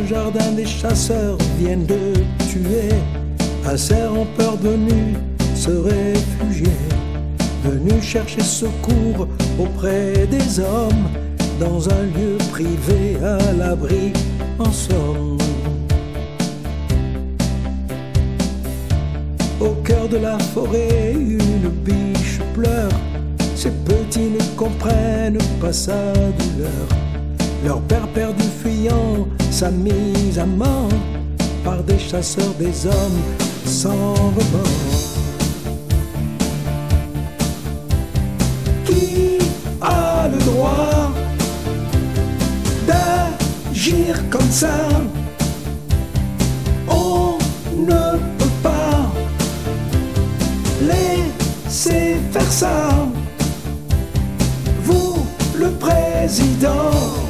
un jardin, des chasseurs viennent de tuer un cerf en peur venu se réfugier, venu chercher secours auprès des hommes, dans un lieu privé à l'abri en somme. Au cœur de la forêt, une biche pleure. Ces petits ne comprennent pas sa douleur. Leur père perdu fuyant sa mise à mort par des chasseurs, des hommes sans remords. Qui a le droit d'agir comme ça? On ne peut pas laisser faire ça. Vous, le président,